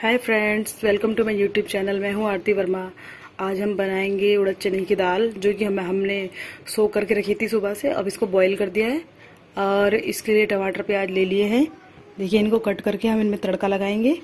Hi friends, welcome to my YouTube channel. मैं हूं आरती वर्मा। आज हम बनाएंगे उड़द चने की दाल, जो कि हमने सो करके रखी थी सुबह से। अब इसको बॉईल कर दिया है और इसके लिए टमाटर प्याज ले लिए हैं। देखिए, इनको कट करके हम इनमें तड़का लगाएंगे।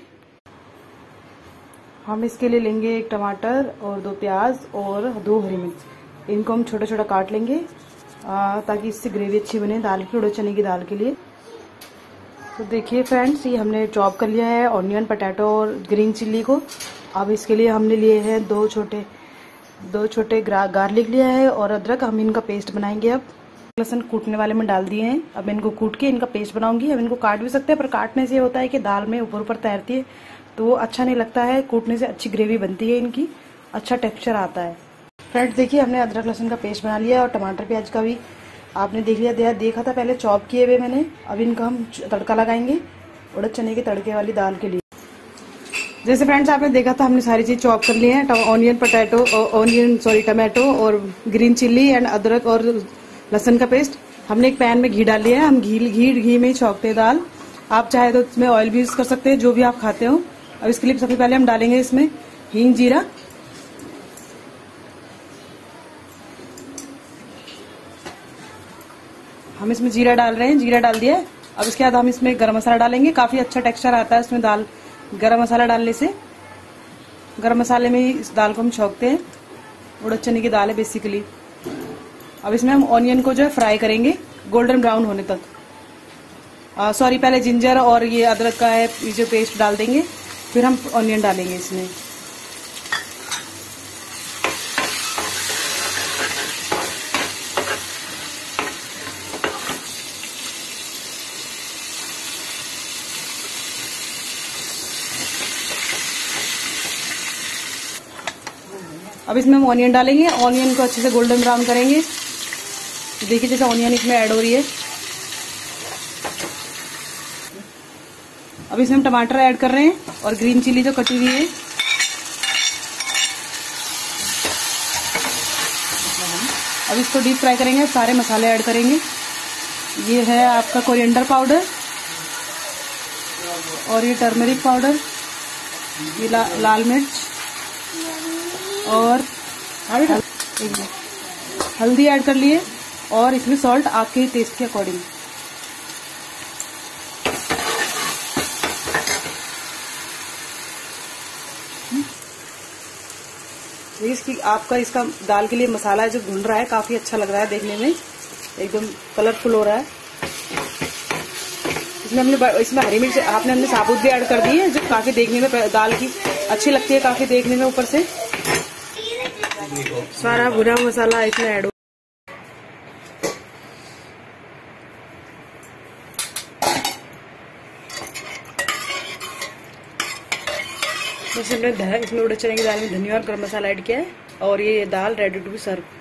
हम इसके लिए लेंगे एक टमाटर और 2 प्याज और 2 हरी मिर्च। इनको हम छोटा छोटा काट लेंगे ताकि इससे ग्रेवी अच्छी बने दाल की, उड़द चने की दाल के लिए। तो देखिए फ्रेंड्स, ये हमने चॉप कर लिया है ऑनियन, पोटैटो और ग्रीन चिल्ली को। अब इसके लिए हमने लिए हैं दो छोटे गार्लिक लिया है और अदरक। हम इनका पेस्ट बनाएंगे। अब लहसुन कूटने वाले में डाल दिए हैं। अब इनको कूट के इनका पेस्ट बनाऊंगी। हम इनको काट भी सकते हैं, पर काटने से ये होता है कि दाल में ऊपर ऊपर तैरती है तो वो अच्छा नहीं लगता है। कूटने से अच्छी ग्रेवी बनती है, इनकी अच्छा टेक्स्चर आता है। फ्रेंड्स देखिए, हमने अदरक लहसुन का पेस्ट बना लिया और टमाटर प्याज का भी आपने देखा था पहले चॉप किए हुए मैंने। अब इनका हम तड़का लगाएंगे उड़द चने के तड़के वाली दाल के लिए। जैसे फ्रेंड्स आपने देखा था, हमने सारी चीज चॉप कर ली है। टमाटो और ग्रीन चिल्ली एंड अदरक और लहसुन का पेस्ट। हमने एक पैन में घी डाल लिया है। हम घी में ही छौंकते हैं दाल। आप चाहे तो इसमें ऑयल भी यूज कर सकते हैं, जो भी आप खाते हो। अब इसके लिए सबसे पहले हम डालेंगे इसमें हींग, जीरा। हम इसमें जीरा डाल रहे हैं, जीरा डाल दिया है। अब इसके बाद हम इसमें गरम मसाला डालेंगे। काफी अच्छा टेक्सचर आता है उसमें दाल गरम मसाला डालने से। गरम मसाले में ही इस दाल को हम छौंकते हैं। उड़द चने की दाल है बेसिकली। अब इसमें हम ऑनियन को जो है फ्राई करेंगे गोल्डन ब्राउन होने तक। पहले जिंजर और ये अदरक का है ये जो पेस्ट डाल देंगे, फिर हम ऑनियन डालेंगे इसमें। अब इसमें हम ऑनियन डालेंगे। ऑनियन को अच्छे से गोल्डन ब्राउन करेंगे। देखिए जैसे ऑनियन इसमें ऐड हो रही है। अब इसमें हम टमाटर ऐड कर रहे हैं और ग्रीन चिल्ली जो कटी हुई है। अब इसको डीप फ्राई करेंगे, सारे मसाले ऐड करेंगे। ये है आपका कोरिएंडर पाउडर और ये टर्मरिक पाउडर, ये लाल मिर्च और हल्दी ऐड कर लिए और इसमें सॉल्ट आपके टेस्ट के अकॉर्डिंग। इसका दाल के लिए मसाला जो भून रहा है काफी अच्छा लग रहा है देखने में, एकदम कलरफुल हो रहा है। इसमें हरी मिर्च हमने साबुत भी ऐड कर दी है, जो काफी देखने में दाल की अच्छी लगती है, काफी देखने में। ऊपर से सारा भुना मसाला इसमें ऐड हो। इसमें उड़द चने की दाल में धनिया और गरम मसाला ऐड किया है और ये दाल रेडी टू बी सर्व।